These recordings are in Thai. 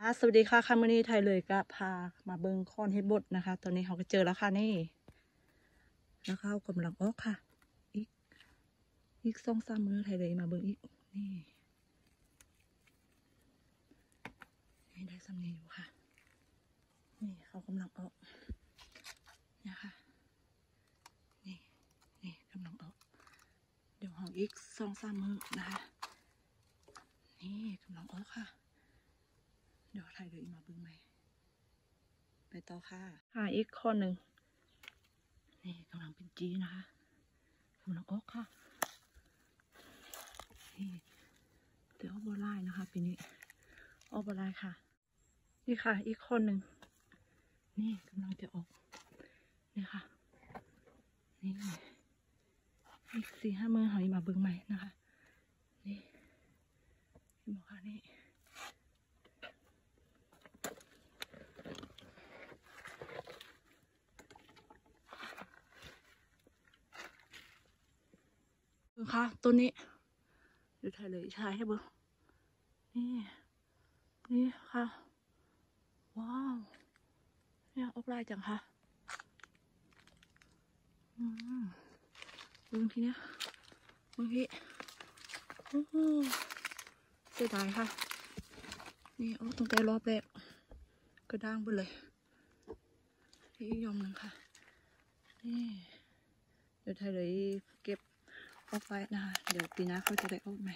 สวัสดีค่ะคัมมานี่ไทยเลยก็พามาเบิงคอนเฮ็ดบดนะคะตอนนี้เขาก็เจอแล้วค่ะนี่แล้วเขากำลังออกค่ะอีก2-3 มื้อไทยเลยมาเบิงอีกนี่ได้สำเนียงอยู่ค่ะนี่เขากำลังออกนะคะนี่กำลังออกเดี๋ยวเขาอีก2-3 มื้อนะคะนี่กำลังออกค่ะเดี๋ยวไทยเลยมาเบิงใหม่ไปต่อค่ะอีกข้อหนึ่งนี่กำลังเป็นจีนะคะกำลังออกค่ะนี่แต่ออกบัวลายนะคะปีนี้ออกบัวลายค่ะนี่ค่ะอีกคนหนึ่งนี่กำลังจะออกนี่ค่ะนี่อีก4-5 มื้อหอยมาเบิ่งใหม่นะคะนี่เห็นไหมคะนี่เบิ่งค่ะต้นนี้เดี๋ยวถ่ายเลยถ่ายให้เบิ่งนี่ค่ะว้าวเนี่ยออกลายจังค่ะเบิ่งทีเนี้ยเบิ่งพี่โอ้โหเสียดายค่ะนี่ออกตั้งแต่รอบแรกก็ด่างไปเลยอีกยอมหนึ่งค่ะนี่เดี๋ยวถ่ายเลยเก็บออกไปนะคะเดี๋ยวปีหน้าเขาจะได้ออกใหม่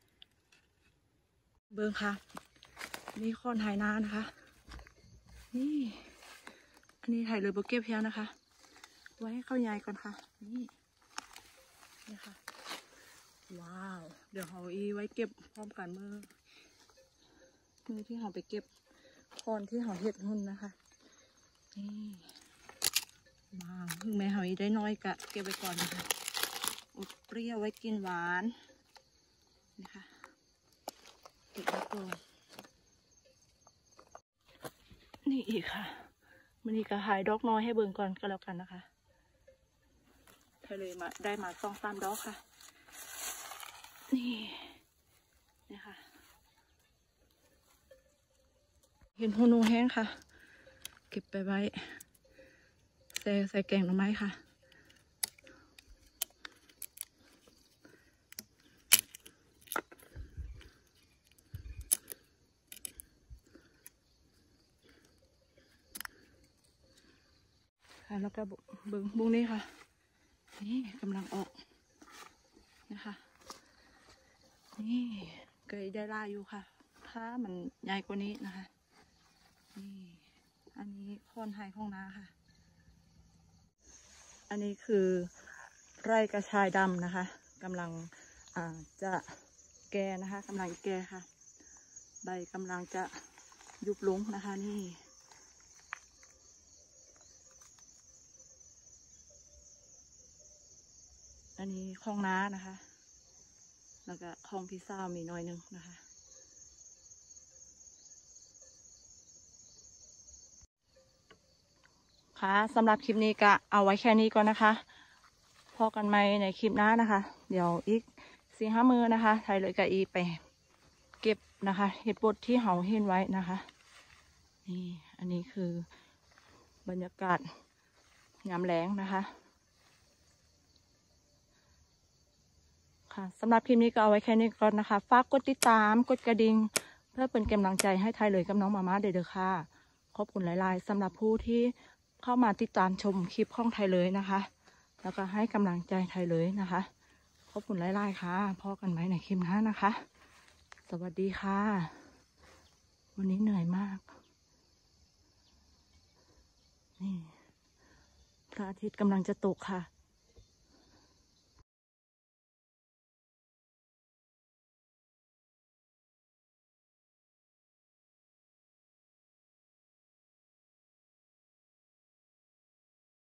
เบิ่งค่ะนี่คอนไฮนานะคะนี่อันนี้ถ่ายเลยโบเก็บเพียงนะคะไว้ให้เข้ายายก่อนค่ะนี่ค่ะว้าวเดี๋ยวเขาไว้เก็บพร้อมกันมือที่เขาไปเก็บคอนที่เขาเห็ดหุ่นนะคะนี่ว้าวถึงแม้เขาได้น้อยกะเก็บไว้ก่อนนะคะอดเปรี้ยวไว้กินหวานนะคะเก็บไว้ก่อนนี่อีกค่ะมันนี่ก็หายดอกน้อยให้เบิ่งก่อนก็แล้วกันนะคะทะเลมาได้มา2-3 ดอกค่ะนี่ค่ะเห็นหัวนูแห้งค่ะเก็บไปไว้ใส่แกงหน่อไม้ค่ะแล้วก็เบิ่งบุ้งนี้ค่ะนี่กำลังออกนะคะนี่เคยได้ล่าอยู่ค่ะถ้ามันใหญ่กว่านี้นะคะนี่อันนี้คอนไฮของน้าค่ะอันนี้คือไร่กระชายดำนะคะกำลังจะแก่นะคะกำลังแก่ค่ะใบกำลังจะยุบลงนะคะนี่อันนี้ของน้านะคะแล้วก็ของพี่สาวมีน้อยนึงนะคะค่ะสำหรับคลิปนี้ก็เอาไว้แค่นี้ก่อนนะคะพอกันไหมในคลิปหน้านะคะเดี๋ยวอีก4-5 มื้อนะคะไทยเลยกะไปเก็บนะคะเห็ดบดที่เขาเห็นไว้นะคะนี่อันนี้คือบรรยากาศยามแล้งนะคะค่ะสำหรับคลิปนี้ก็เอาไว้แค่นี้ก่อนนะคะฝากกดติดตามกดกระดิ่งเพื่อเป็นกำลังใจให้ไทยเลยกับน้องมาม่าเด้อค่ะขอบคุณหลายๆสำหรับผู้ที่เข้ามาติดตามชมคลิปของไทยเลยนะคะแล้วก็ให้กำลังใจไทยเลยนะคะขอบคุณหลายๆค่ะพอกันไหมในคลิปหน้านะคะสวัสดีค่ะวันนี้เหนื่อยมากนี่พระอาทิตย์กำลังจะตกค่ะ